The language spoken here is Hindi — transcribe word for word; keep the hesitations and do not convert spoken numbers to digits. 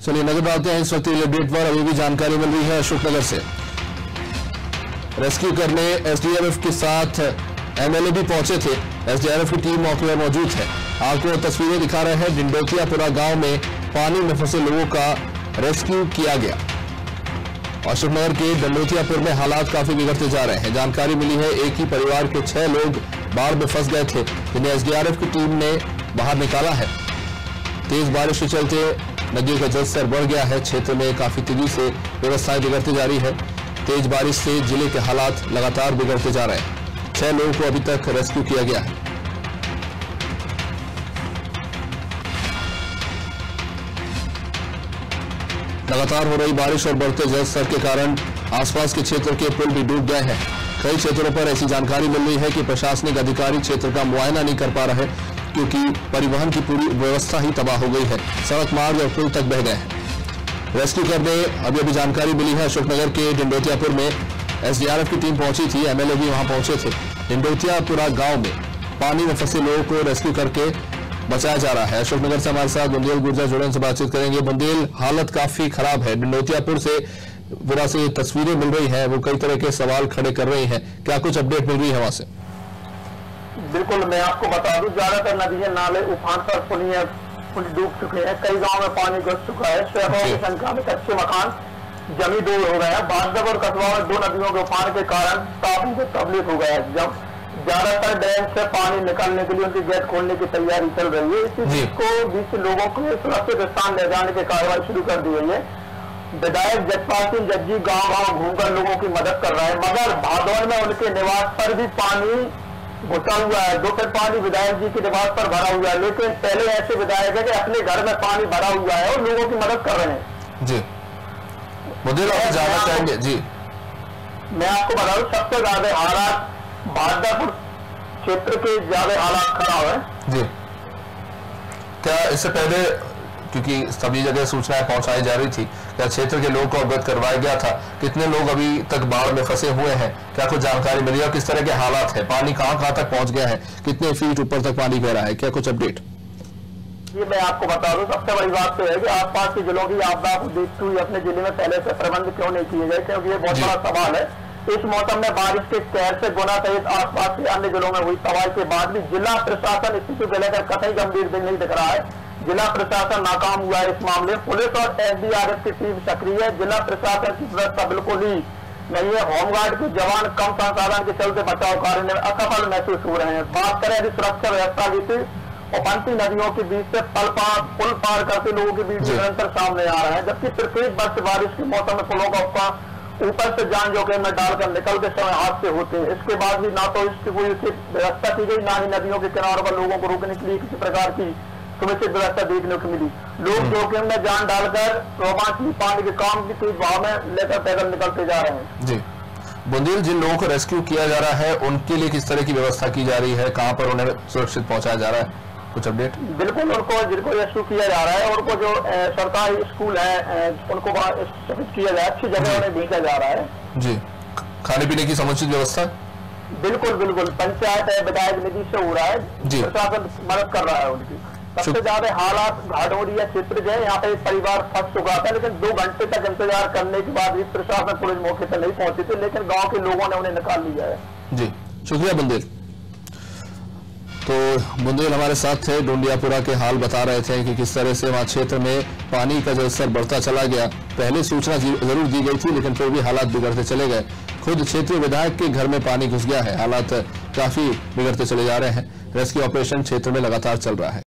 चलिए नजर डालते हैं इस वक्त अपडेट पर। अभी भी जानकारी मिल रही है अशोकनगर से। रेस्क्यू करने एसडीआरएफ के साथ एमएलए भी पहुंचे थे। एसडीआरएफ की टीम मौके पर मौजूद है। आपको तस्वीरें दिखा रहे हैं। डिंडोतियापुरा गांव में पानी में फंसे लोगों का रेस्क्यू किया गया। अशोकनगर के डिंडोतियापुर में हालात काफी बिगड़ते जा रहे हैं। जानकारी मिली है एक ही परिवार के छह लोग बाढ़ में फंस गए थे, जिन्हें एसडीआरएफ की टीम ने बाहर निकाला है। तेज बारिश के चलते नदियों का जलस्तर बढ़ गया है। क्षेत्र में काफी तेजी से व्यवस्थाएं बिगड़ती जा रही है। तेज बारिश से जिले के हालात लगातार बिगड़ते जा रहे हैं। छह लोगों को अभी तक रेस्क्यू किया गया है। लगातार हो रही बारिश और बढ़ते जलस्तर के कारण आसपास के क्षेत्र के पुल भी डूब गए हैं। कई क्षेत्रों पर ऐसी जानकारी मिल रही है कि प्रशासनिक अधिकारी क्षेत्र का मुआयना नहीं कर पा रहे, क्योंकि परिवहन की पूरी व्यवस्था ही तबाह हो गई है। सड़क मार्ग और पुल तक बह गए हैं। रेस्क्यू करने अभी अभी जानकारी मिली है अशोकनगर के डिंडोतियापुर में एसडीआरएफ की टीम पहुंची थी। एमएलए भी वहां पहुंचे थे। डिंडोतियापुरा गांव में पानी में फंसे लोगों को रेस्क्यू करके बचाया जा रहा है। अशोकनगर से हमारे साथ बुंदेल गुर्जर जुड़े, उनसे बातचीत करेंगे। बुंदेल, हालत काफी खराब है। डिंडोतियापुर से पूरा से तस्वीरें मिल रही है, वो कई तरह के सवाल खड़े कर रही है। क्या कुछ अपडेट मिल रही है वहां से? बिल्कुल, मैं आपको बता दूं, ज्यादातर नदियां नाले उफान पर पुलियां पुल डूब चुके हैं। कई गांव में पानी घुस चुका है। सैकड़ों की संख्या में कच्चे मकान जमी दूर हो गए हैं। बांधव और कस्बा में दो नदियों के उफान के कारण काफी को तकलीफ हो गया है। जब ज्यादातर डैम से पानी निकालने के लिए उनकी गेट खोलने की तैयारी चल रही है। इसी चीज को बीच लोगों को सुरक्षित स्थान ले जाने की कार्रवाई शुरू कर दी गई है। विधायक जसपाल सिंह जज्जी गांव गांव घूमकर लोगों की मदद कर रहे हैं, मगर भादौन में उनके निवास पर भी पानी घुसा हुआ है। दो फीट पानी विधायक जी के निवास पर भरा हुआ है, लेकिन पहले ऐसे विधायक है कि अपने घर में पानी भरा हुआ है और लोगों की मदद कर रहे हैं। जी मुझे जानना चाहेंगे जी। मैं आपको बता दूं, सबसे ज्यादा हालात भादपुर क्षेत्र के ज्यादा हालात खराब है। जी, क्या इससे पहले, क्योंकि सभी जगह सूचनाएं पहुंचाई जा रही थी, क्या क्षेत्र के लोगों को अवगत करवाया गया था? कितने लोग अभी तक बाढ़ में फंसे हुए हैं? क्या कुछ जानकारी मिली है? किस तरह के हालात है? पानी कहां कहां तक पहुंच गया है? कितने फीट ऊपर तक पानी बह रहा है? क्या कुछ अपडेट? ये मैं आपको बता दूं, सबसे बड़ी बात तो है कि आसपास के जिलों की आपदा को देखते हुए अपने जिले में पहले से प्रबंध क्यों नहीं किए गए, क्योंकि ये बहुत बड़ा सवाल है। इस मौसम में बारिश के कहर से गुना सहित आसपास के अन्य जिलों में हुई तबाही के बाद भी जिला प्रशासन स्थिति को लेकर कतई गंभीर नहीं दिख रहा है। जिला प्रशासन नाकाम हुआ है इस मामले में। पुलिस और एसडीआरएफ की टीम सक्रिय है। जिला प्रशासन की व्यवस्था बिल्कुल ही नहीं है। होमगार्ड के जवान कम संसाधन के चलते बचाव कार्य में असफल महसूस हो रहे हैं। बात करें यदि सुरक्षा व्यवस्था की, तो उफनती नदियों के बीच से पल पार पुल पार करते लोगों के बीच निरंतर सामने आ रहे हैं, जबकि प्रत्येक वर्ष बारिश के मौसम में पुलों का उपका ऊपर से जान जोखिम में डालकर निकलते समय हादसे होते हैं। इसके बाद भी ना तो इसकी कोई व्यवस्था की गई, ना ही नदियों के किनारों पर लोगों को रोकने के लिए किसी प्रकार की सुनिश्चित व्यवस्था देखने को मिली। लोग जोखिम में जान डालकर रोमांचक पानी के काम की तेज भाव में लेकर पैदल निकलते जा रहे हैं। जी बुंदेल, जिन लोगों को रेस्क्यू किया जा रहा है उनके लिए किस तरह की व्यवस्था की जा रही है? कहां पर उन्हें सुरक्षित पहुंचाया जा रहा है? कुछ अपडेट? बिल्कुल, उनको जिनको रेस्क्यू किया जा रहा है, उनको जो सरकारी स्कूल है उनको शिक्षित किया जाए, अच्छी जगह उन्हें भेजा जा रहा है। जी, खाने पीने की समुचित व्यवस्था? बिल्कुल बिल्कुल, पंचायत है, विधायक निधि से हो रहा है। जी, प्रशासन मदद कर रहा है उनकी। सबसे ज्यादा हालात घाटोरिया क्षेत्र जो है, यहाँ पे एक परिवार फंस चुका था, लेकिन दो घंटे तक इंतजार करने के बाद भी प्रशासन पुलिस मौके पर नहीं पहुंची थी, लेकिन गांव के लोगों ने उन्हें निकाल लिया है। जी, शुक्रिया बुंदेल। तो बुंदेल हमारे साथ थे, डोंडियापुरा के हाल बता रहे थे कि किस तरह से वहां क्षेत्र में पानी का जलस्तर बढ़ता चला गया। पहले सूचना जरूर दी गई थी, लेकिन फिर भी हालात बिगड़ते चले गए। खुद क्षेत्रीय विधायक के घर में पानी घुस गया है। हालात काफी बिगड़ते चले जा रहे हैं। रेस्क्यू ऑपरेशन क्षेत्र में लगातार चल रहा है।